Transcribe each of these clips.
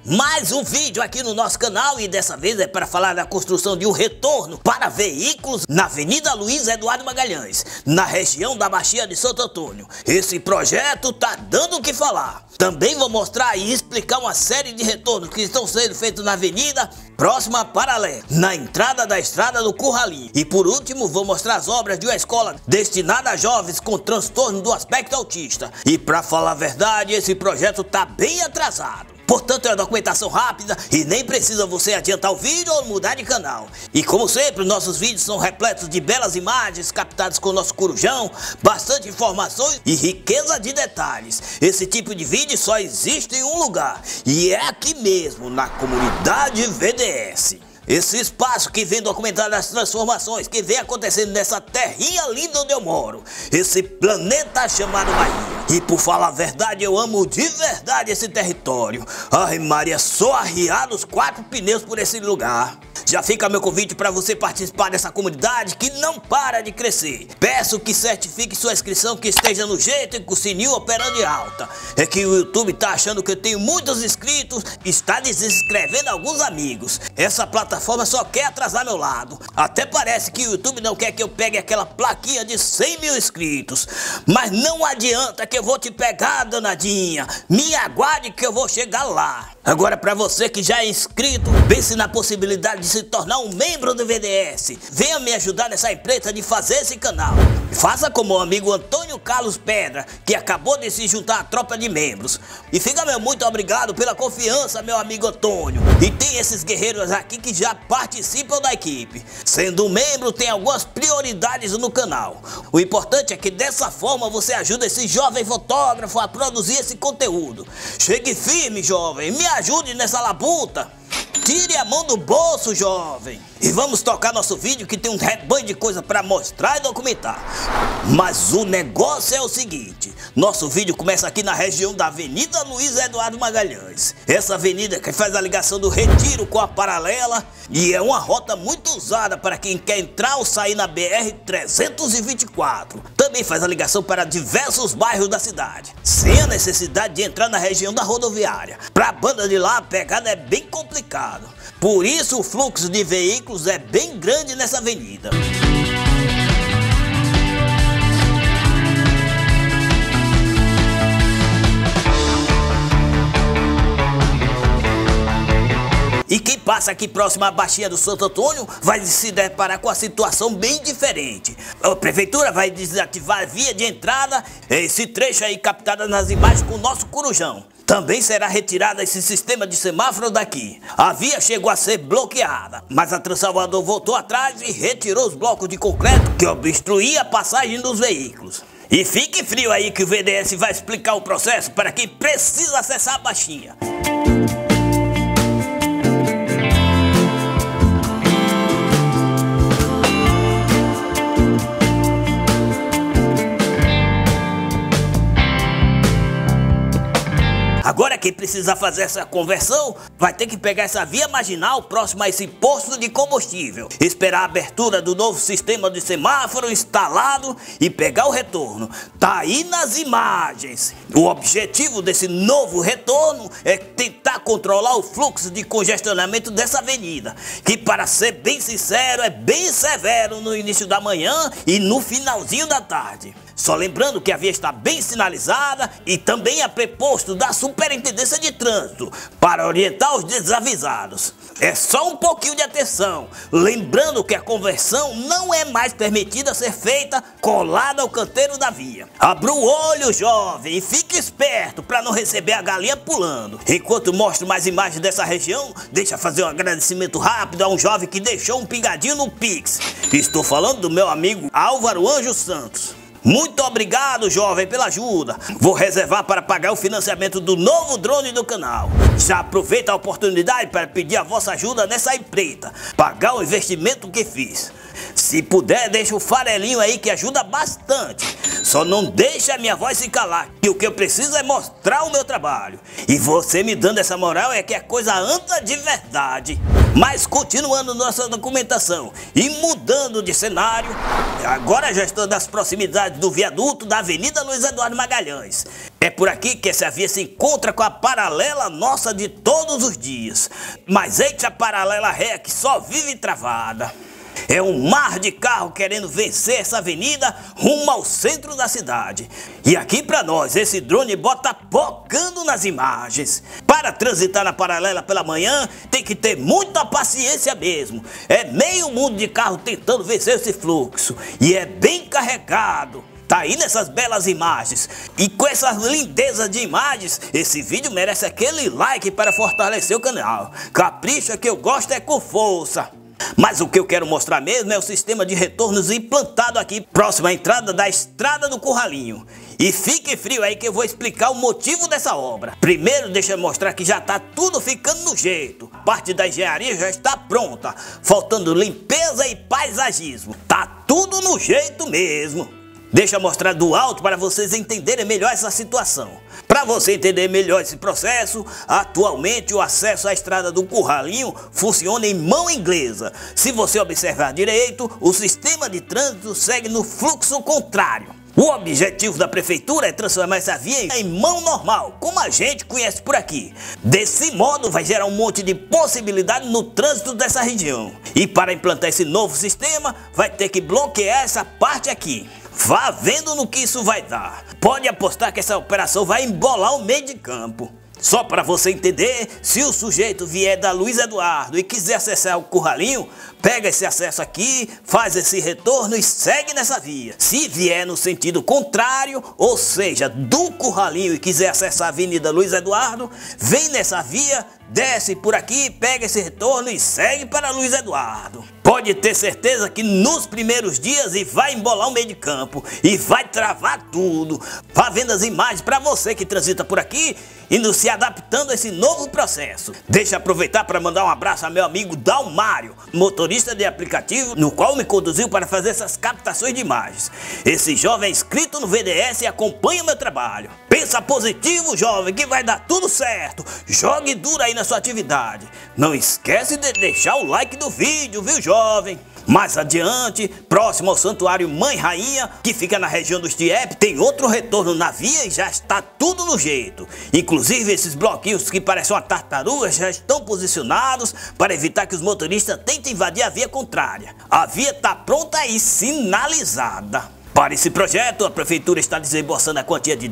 Mais um vídeo aqui no nosso canal e dessa vez é para falar da construção de um retorno para veículos na Avenida Luiz Eduardo Magalhães, na região da Baixia de Santo Antônio. Esse projeto tá dando o que falar. Também vou mostrar e explicar uma série de retornos que estão sendo feitos na avenida próxima a Paralé, na entrada da estrada do Curralinho. E por último vou mostrar as obras de uma escola destinada a jovens com transtorno do aspecto autista. E para falar a verdade, esse projeto tá bem atrasado. Portanto, é uma documentação rápida e nem precisa você adiantar o vídeo ou mudar de canal. E como sempre, nossos vídeos são repletos de belas imagens captadas com o nosso corujão, bastante informações e riqueza de detalhes. Esse tipo de vídeo só existe em um lugar, e é aqui mesmo, na comunidade VDS. Esse espaço que vem documentando as transformações que vem acontecendo nessa terrinha linda onde eu moro. Esse planeta chamado Bahia. E por falar a verdade, eu amo de verdade esse território. Ai Maria, só arriado os 4 pneus por esse lugar. Já fica meu convite para você participar dessa comunidade que não para de crescer. Peço que certifique sua inscrição, que esteja no jeito e com o sininho operando em alta. É que o YouTube tá achando que eu tenho muitos inscritos e está desinscrevendo alguns amigos. Essa plataforma só quer atrasar meu lado. Até parece que o YouTube não quer que eu pegue aquela plaquinha de 100 mil inscritos. Mas não adianta que eu vou te pegar, danadinha. Me aguarde que eu vou chegar lá. Agora, para você que já é inscrito, pense na possibilidade de se tornar um membro do VDS. Venha me ajudar nessa empreita de fazer esse canal. Faça como o amigo Antônio Carlos Pedra, que acabou de se juntar à tropa de membros. E fica meu muito obrigado pela confiança, meu amigo Antônio. E tem esses guerreiros aqui que já participam da equipe. Sendo membro, tem algumas prioridades no canal. O importante é que dessa forma você ajuda esse jovem fotógrafo a produzir esse conteúdo. Chegue firme, jovem, me ajude nessa labuta. Tire a mão do bolso, jovem. E vamos tocar nosso vídeo que tem um rebanho de coisa para mostrar e documentar. Mas o negócio é o seguinte. Nosso vídeo começa aqui na região da Avenida Luiz Eduardo Magalhães. Essa avenida que faz a ligação do Retiro com a Paralela. E é uma rota muito usada para quem quer entrar ou sair na BR-324. Também faz a ligação para diversos bairros da cidade, sem a necessidade de entrar na região da rodoviária. Para a banda de lá, a pegada é bem complicada. Por isso o fluxo de veículos é bem grande nessa avenida. E quem passa aqui próximo à Baixia do Santo Antônio vai se deparar com a situação bem diferente. A prefeitura vai desativar a via de entrada, esse trecho aí captado nas imagens com o nosso corujão. Também será retirado esse sistema de semáforo daqui. A via chegou a ser bloqueada, mas a Transalvador voltou atrás e retirou os blocos de concreto que obstruía a passagem dos veículos. E fique frio aí que o VDS vai explicar o processo para quem precisa acessar a Baixinha. Agora quem precisa fazer essa conversão vai ter que pegar essa via marginal próxima a esse posto de combustível, esperar a abertura do novo sistema de semáforo instalado e pegar o retorno. Tá aí nas imagens. O objetivo desse novo retorno é tentar controlar o fluxo de congestionamento dessa avenida, que, para ser bem sincero, é bem severo no início da manhã e no finalzinho da tarde. Só lembrando que a via está bem sinalizada e também é preposto da Superintendência de Trânsito para orientar os desavisados. É só um pouquinho de atenção, lembrando que a conversão não é mais permitida ser feita colada ao canteiro da via. Abra o olho, jovem, e fique esperto para não receber a galinha pulando. Enquanto mostro mais imagens dessa região, deixa eu fazer um agradecimento rápido a um jovem que deixou um pingadinho no Pix. Estou falando do meu amigo Álvaro Anjo Santos. Muito obrigado, jovem, pela ajuda. Vou reservar para pagar o financiamento do novo drone do canal. Já aproveita a oportunidade para pedir a vossa ajuda nessa empreita, pagar o investimento que fiz. Se puder, deixa o farelinho aí que ajuda bastante. Só não deixa a minha voz se calar, que o que eu preciso é mostrar o meu trabalho. E você me dando essa moral é que a coisa anda de verdade. Mas continuando nossa documentação e mudando de cenário, agora já estou nas proximidades do viaduto da Avenida Luiz Eduardo Magalhães. É por aqui que essa via se encontra com a paralela nossa de todos os dias. Mas eita a paralela ré que só vive travada. É um mar de carro querendo vencer essa avenida rumo ao centro da cidade. E aqui pra nós, esse drone bota pocando nas imagens. Para transitar na paralela pela manhã, tem que ter muita paciência mesmo. É meio mundo de carro tentando vencer esse fluxo. E é bem carregado. Tá aí nessas belas imagens. E com essas lindezas de imagens, esse vídeo merece aquele like para fortalecer o canal. Capricha que eu gosto é com força. Mas o que eu quero mostrar mesmo é o sistema de retornos implantado aqui próximo à entrada da estrada do Curralinho. E fique frio aí que eu vou explicar o motivo dessa obra. Primeiro deixa eu mostrar que já tá tudo ficando no jeito. A parte da engenharia já está pronta, faltando limpeza e paisagismo. Tá tudo no jeito mesmo. Deixa eu mostrar do alto para vocês entenderem melhor essa situação. Para você entender melhor esse processo, atualmente o acesso à estrada do Curralinho funciona em mão inglesa. Se você observar direito, o sistema de trânsito segue no fluxo contrário. O objetivo da prefeitura é transformar essa via em mão normal, como a gente conhece por aqui. Desse modo vai gerar um monte de possibilidades no trânsito dessa região. E para implantar esse novo sistema, vai ter que bloquear essa parte aqui. Vá vendo no que isso vai dar. Pode apostar que essa operação vai embolar o meio de campo. Só para você entender, se o sujeito vier da Luiz Eduardo e quiser acessar o Curralinho, pega esse acesso aqui, faz esse retorno e segue nessa via. Se vier no sentido contrário, ou seja, do Curralinho e quiser acessar a Avenida Luiz Eduardo, vem nessa via, desce por aqui, pega esse retorno e segue para Luiz Eduardo. Pode ter certeza que nos primeiros dias e vai embolar o meio de campo e vai travar tudo. Vá vendo as imagens para você que transita por aqui e não se adaptando a esse novo processo. Deixa eu aproveitar para mandar um abraço ao meu amigo Dalmário, motorista de aplicativo, no qual me conduziu para fazer essas captações de imagens. Esse jovem é inscrito no VDS e acompanha o meu trabalho. Pensa positivo, jovem, que vai dar tudo certo. Jogue duro aí na sua atividade. Não esquece de deixar o like do vídeo, viu, jovem? Mais adiante, próximo ao Santuário Mãe Rainha, que fica na região dos Tiep, tem outro retorno na via e já está tudo no jeito. Inclusive esses bloquinhos que parecem uma tartaruga já estão posicionados para evitar que os motoristas tentem invadir a via contrária. A via está pronta e sinalizada. Para esse projeto, a prefeitura está desembolsando a quantia de R$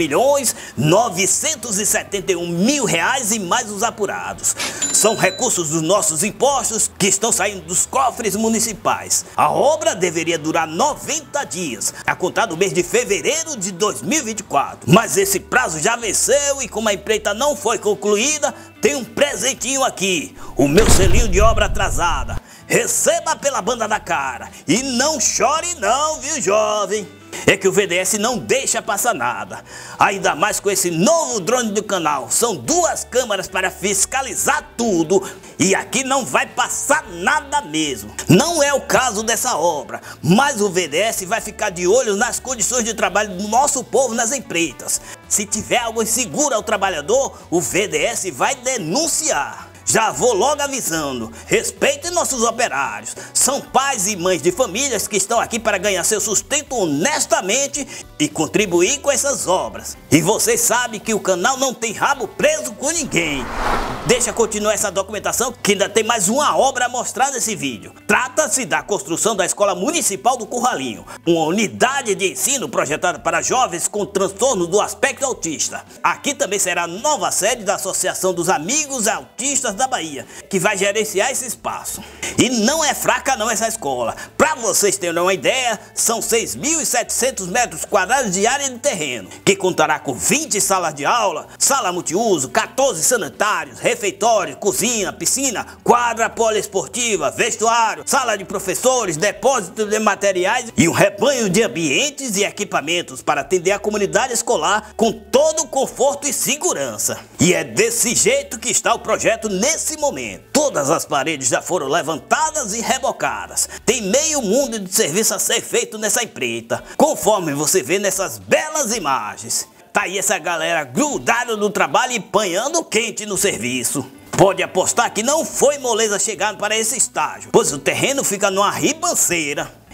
2.971.000 e mais os apurados. São recursos dos nossos impostos que estão saindo dos cofres municipais. A obra deveria durar 90 dias, a contar do mês de fevereiro de 2024. Mas esse prazo já venceu e como a empreita não foi concluída, tem um presentinho aqui, o meu selinho de obra atrasada. Receba pela banda da cara e não chore não, viu, jovem? É que o VDS não deixa passar nada. Ainda mais com esse novo drone do canal. São 2 câmeras para fiscalizar tudo. E aqui não vai passar nada mesmo. Não é o caso dessa obra. Mas o VDS vai ficar de olho nas condições de trabalho do nosso povo nas empreitas. Se tiver algo inseguro ao trabalhador, o VDS vai denunciar. Já vou logo avisando, respeitem nossos operários. São pais e mães de famílias que estão aqui para ganhar seu sustento honestamente e contribuir com essas obras. E vocês sabem que o canal não tem rabo preso com ninguém. Deixa continuar essa documentação que ainda tem mais uma obra a mostrar nesse vídeo. Trata-se da construção da Escola Municipal do Curralinho, uma unidade de ensino projetada para jovens com transtorno do aspecto autista. Aqui também será a nova sede da Associação dos Amigos Autistas da Bahia, que vai gerenciar esse espaço. E não é fraca não essa escola. Para vocês terem uma ideia, são 6.700 metros quadrados de área de terreno, que contará com 20 salas de aula, sala multiuso, 14 sanitários, refeitório, cozinha, piscina, quadra poliesportiva, vestuário, sala de professores, depósito de materiais e um rebanho de ambientes e equipamentos para atender a comunidade escolar com todo o conforto e segurança. E é desse jeito que está o projeto nesse momento. Todas as paredes já foram levantadas e rebocadas. Tem meio mundo de serviço a ser feito nessa empreita, conforme você vê nessas belas imagens. Tá aí essa galera grudada no trabalho e panhando quente no serviço. Pode apostar que não foi moleza chegar para esse estágio, pois o terreno fica numa ribanceira.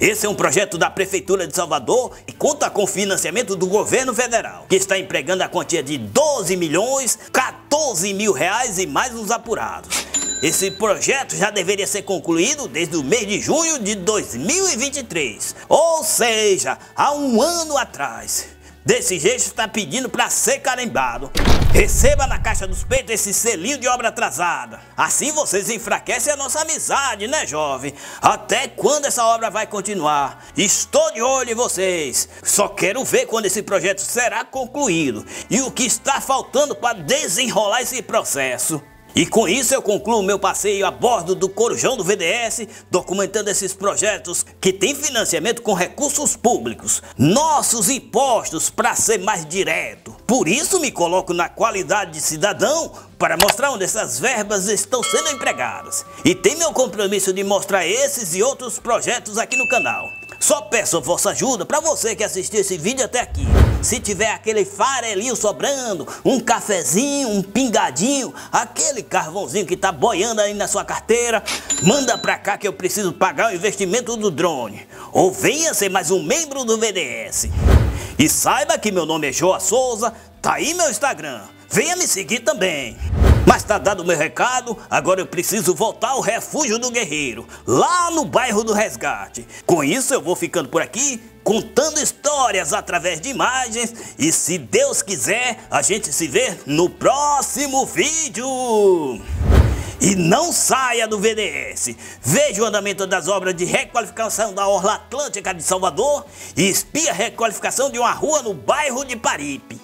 Esse é um projeto da Prefeitura de Salvador e conta com financiamento do governo federal, que está empregando a quantia de 12 milhões, 14 mil reais e mais uns apurados. Esse projeto já deveria ser concluído desde o mês de junho de 2023, ou seja, há um ano atrás. Desse jeito está pedindo para ser carimbado. Receba na caixa dos peitos esse selinho de obra atrasada. Assim vocês enfraquecem a nossa amizade, né, jovem? Até quando essa obra vai continuar? Estou de olho em vocês. Só quero ver quando esse projeto será concluído e o que está faltando para desenrolar esse processo. E com isso eu concluo meu passeio a bordo do Corujão do VDS, documentando esses projetos que têm financiamento com recursos públicos, nossos impostos, para ser mais direto. Por isso me coloco na qualidade de cidadão para mostrar onde essas verbas estão sendo empregadas. E tem meu compromisso de mostrar esses e outros projetos aqui no canal. Só peço a vossa ajuda para você que assistiu esse vídeo até aqui. Se tiver aquele farelinho sobrando, um cafezinho, um pingadinho, aquele carvãozinho que tá boiando aí na sua carteira, manda pra cá que eu preciso pagar o investimento do drone. Ou venha ser mais um membro do VDS. E saiba que meu nome é Joa Souza, tá aí meu Instagram. Venha me seguir também. Mas tá dado o meu recado, agora eu preciso voltar ao Refúgio do Guerreiro, lá no bairro do Resgate. Com isso eu vou ficando por aqui, contando histórias através de imagens. E se Deus quiser, a gente se vê no próximo vídeo. E não saia do VDS. Veja o andamento das obras de requalificação da Orla Atlântica de Salvador e espie a requalificação de uma rua no bairro de Paripe.